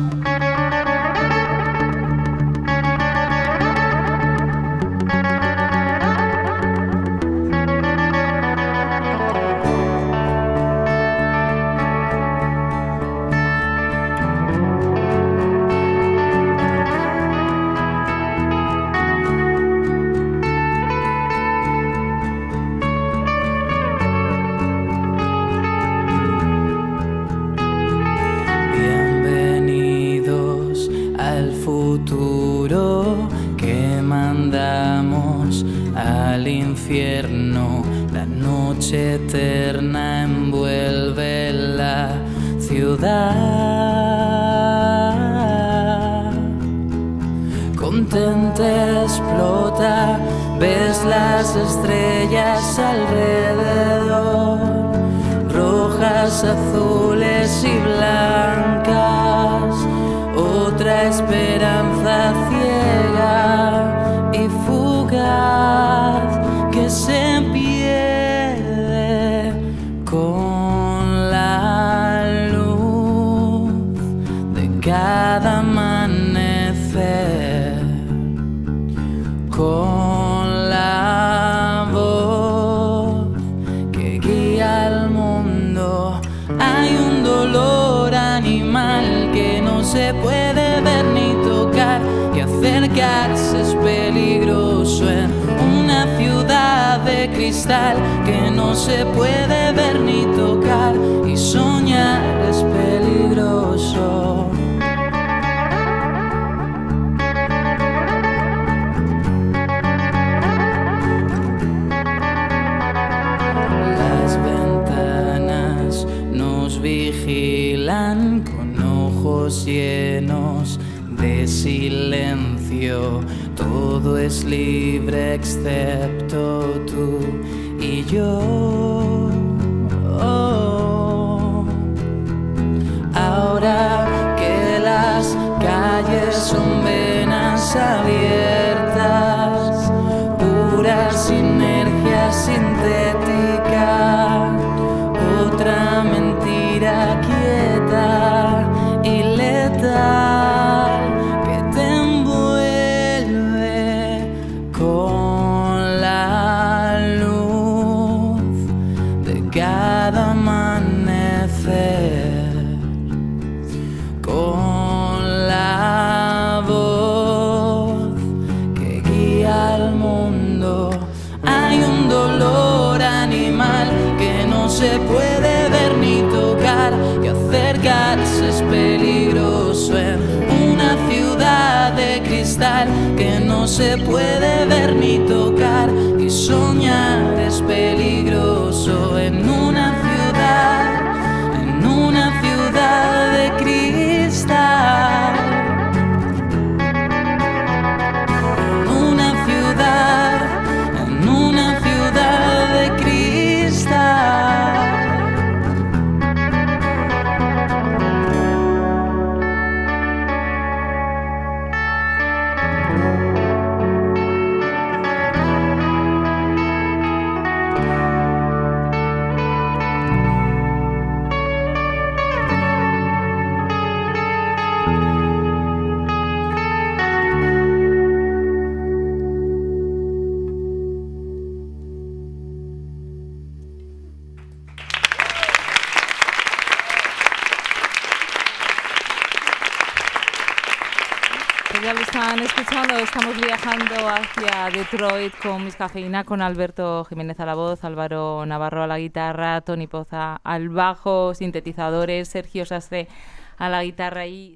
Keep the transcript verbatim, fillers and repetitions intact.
futuro que mandamos al infierno. La noche eterna envuelve la ciudad. Contente explota, ves las estrellas alrededor, rojas, azules y blancas. Otra esperanza ciega y fugaz que se pierde con la luz de cada amanecer, con la voz que guía al mundo. Hay un dolor animal que no se puede ver ni tocar, y acercarse es peligroso en una ciudad de cristal que no se puede ver ni tocar, y soñar es peligroso. Las ventanas nos vigilan con ojos llenos de silencio. Todo es libre excepto tú y yo. Oh. Ahora que las calles son venas abiertas, pura sinergia sintética, otra mentira quieta y letal que te envuelve con la luz de cada amanecer, con la voz que guía al mundo. Hay un dolor animal que no se puede ver ni tocar, y acercarse es peligroso en una ciudad de cristal que no se puede ver ni tocar, y soñar es peligroso en una ciudad, en una ciudad de cristal, en una ciudad, en una ciudad de cristal. Ya lo están escuchando, estamos viajando hacia Detroit con Miss Cafeína, con Alberto Jiménez a la voz, Álvaro Navarro a la guitarra, Toni Poza al bajo, sintetizadores, Sergio Sastre a la guitarra y